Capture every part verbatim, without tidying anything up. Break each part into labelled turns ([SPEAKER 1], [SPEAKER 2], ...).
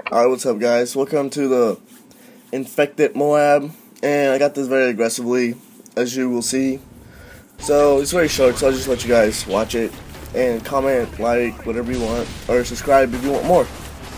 [SPEAKER 1] Alright, what's up guys? Welcome to the infected M O A B, and I got this very aggressively, as you will see. So it's very short, so I'll just let you guys watch it, and comment, like, whatever you want, or subscribe if you want more.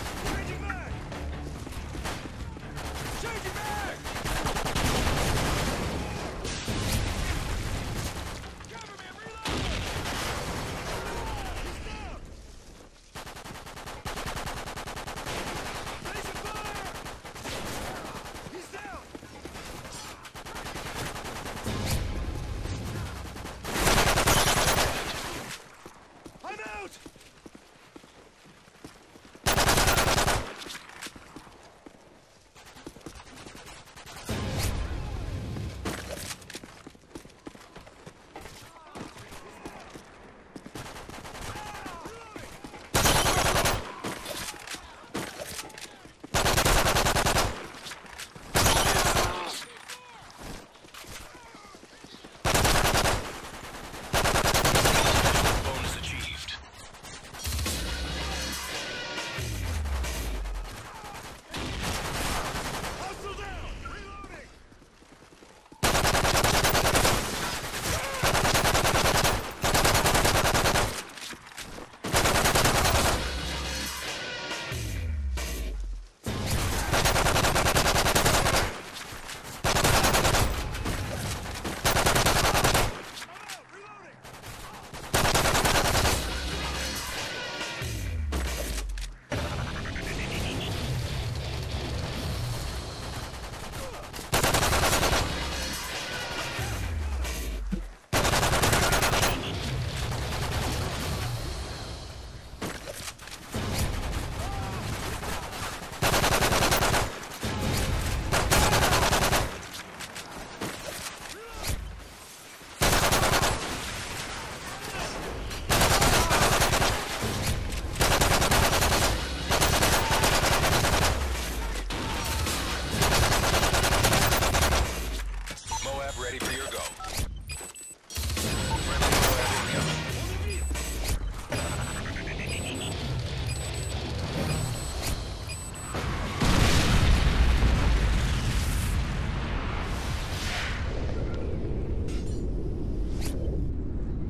[SPEAKER 2] Ready for your go.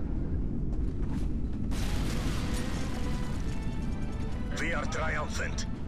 [SPEAKER 2] We are triumphant.